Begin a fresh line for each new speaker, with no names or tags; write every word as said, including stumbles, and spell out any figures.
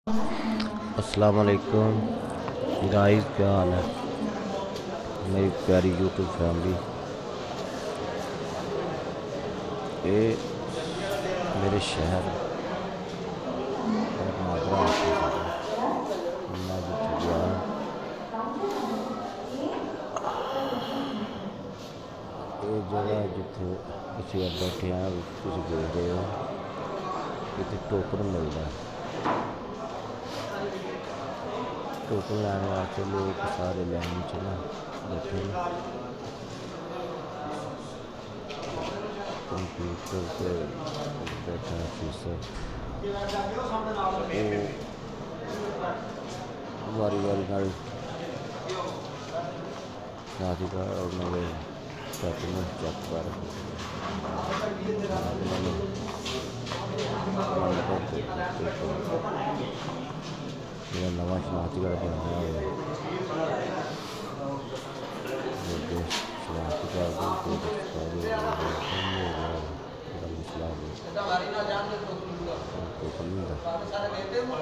अस्सलाम वालेकुम गाइस, क्या हाल है मेरी प्यारी यूट्यूब फैमिली। ये मेरे शहर नादरा मैं जिथे गया ये जगह जिथे किसी अब बैठे हैं तुम देख रहे हो इतने टोकन मिलता है। टोकन लैने वास्ते लोग सारे लाइन च ना बैठे कंप्यूटर से बैठा ऑफिसर वारी वारी नाल साथी का उन्होंने डॉक्यूमेंट चेक कर मेरा नवा शनाख्ती कार्ड बनाया है। शनाख्ती कार्ड मसला टोकन नहीं था।